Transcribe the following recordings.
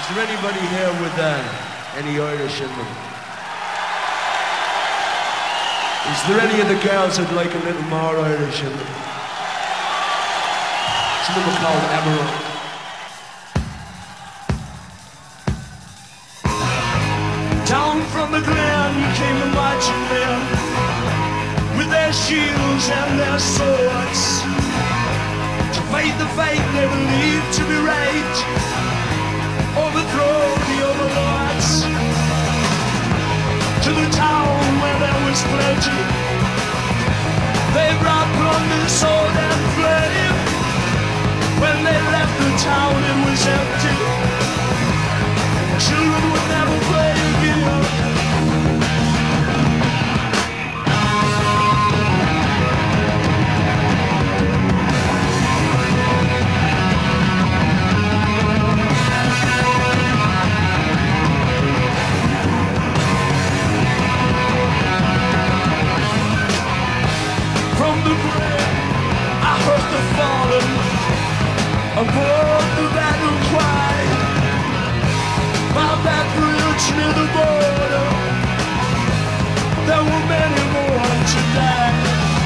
there anybody here with any Irish in them? Is there any of the girls that'd like a little more Irish in them? It's a little called Emerald. Down from the glen came the marching men with their shields and their swords to fight the fight they believed to be right, overthrow the overlords. To the town where there was plenty, they brought plunder, sword and flame. When they left the town it was empty. Children would never play again. From the grave I heard the fallen aboard the battle cry. By that bridge near the border, there were many more to die.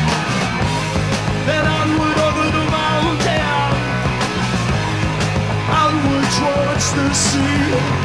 Then onward over the mountain, onward towards the sea.